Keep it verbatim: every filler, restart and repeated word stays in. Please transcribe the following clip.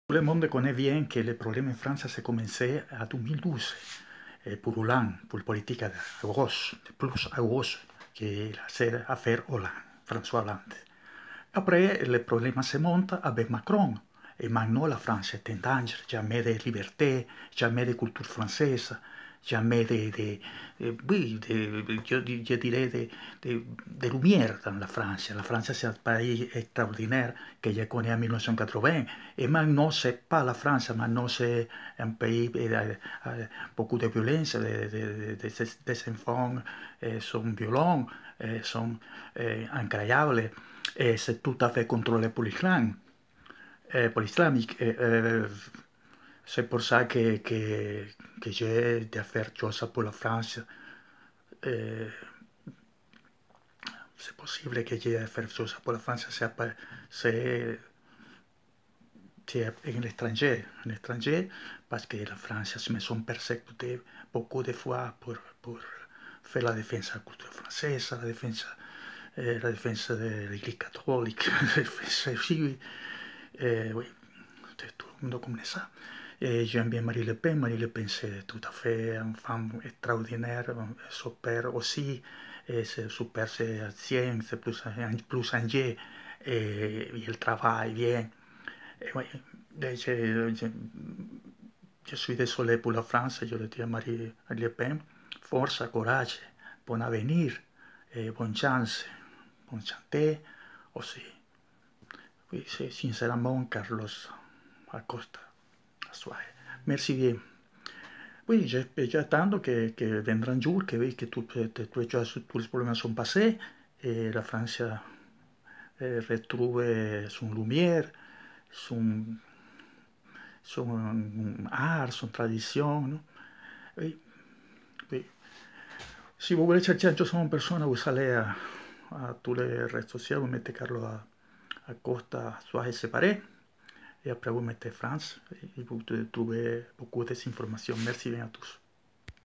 Tout le monde connaît bien que le problème en France s'est commencé en deux mille douze eh, pour Hollande, pour la politique à gauche, plus à gauche que l'affaire Hollande, François Hollande. Après, le problème se monte avec Macron. Et maintenant, la France est en danger. Jamais de liberté, jamais de culture française, jamais de, de, de oui, de, je, je dirais de, de, de lumière dans la France. La France, c'est un pays extraordinaire que je connais en mille neuf cent quatre-vingts. Et maintenant, c'est pas la France, maintenant, c'est un pays avec beaucoup de violence, des de, de, de, de enfants eh, sont violents, eh, sont eh, incroyables. Et c'est tout à fait contrôlé pour l'islam, eh, pour l'islamique. Eh, eh, c'est pour ça que, que, que j'ai de faire choses pour la France. Eh, c'est possible que j'ai de faire choses pour la France, c'est en l'étranger, en l'étranger, parce que la France me sont persécutés beaucoup de fois pour, pour faire la défense de la culture française, la défense eh, la défense de l'Église catholique, sí, eh, oui, tout le monde connaît ça. Et j'aime bien Marie Le Pen. Marie Le Pen, c'est tout à fait une femme extraordinaire, son père aussi, et son père c'est ancien, c'est plus, plus âgé, et, et elle travaille bien. Et, oui, je, je, je suis désolé pour la France, je le dis à Marie Le Pen, force, courage, bon avenir, et bonne chance. Bonne santé aussi. Oui, c'est sincèrement Carlos Acosta Azuay. Merci bien. Oui, j'attends que, que vendrá un jour, que, oui, que tous les problèmes sont passés et la France eh, retrouve son lumière, son, son art, son tradition. No? Oui, oui. Si vous voulez chercher yo soy una persona, vous allez à, à tous les réseaux sociaux, vous mettez Carlos Acosta Azuay séparé. Et après vous mettez France et vous trouvez beaucoup d'informations. Merci bien à tous.